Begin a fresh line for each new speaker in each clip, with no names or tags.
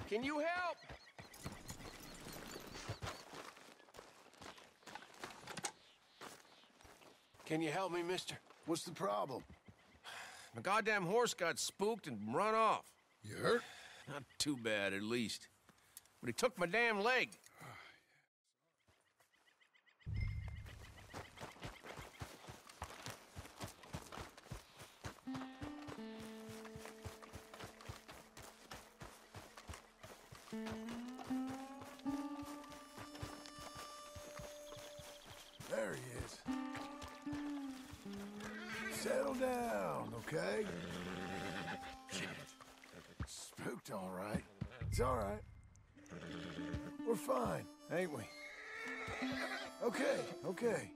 Can you help? Can you help me, mister?
What's the problem?
My goddamn horse got spooked and run off.
You hurt?
Not too bad, at least. But he took my damn leg.
There he is. Settle down, okay? Shit. Spooked, all right. It's all right. We're fine, ain't we? Okay, okay.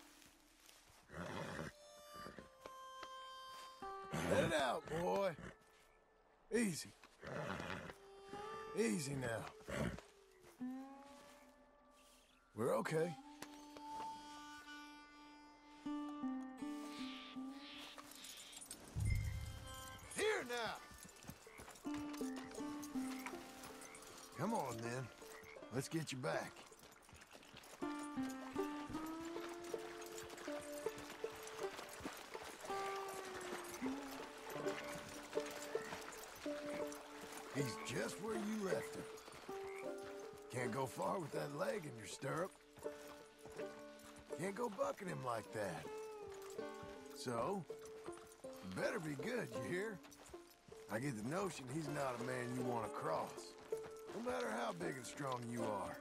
Let it out, boy. Easy. Easy now. We're okay. Here now! Come on, then. Let's get you back. He's just where you left him. Can't go far with that leg in your stirrup. Can't go bucking him like that. So, you better be good, you hear? I get the notion he's not a man you want to cross. No matter how big and strong you are.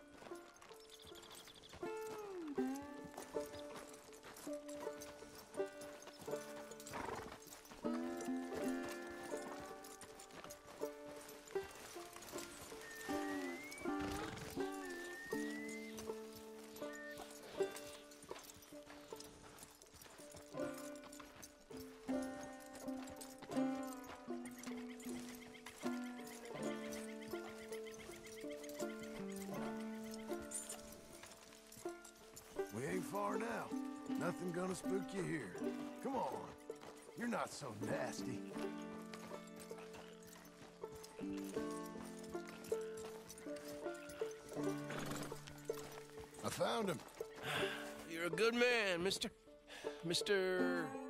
We ain't far now. Nothing gonna spook you here. Come on. You're not so nasty. I found him.
You're a good man, mister. Mr.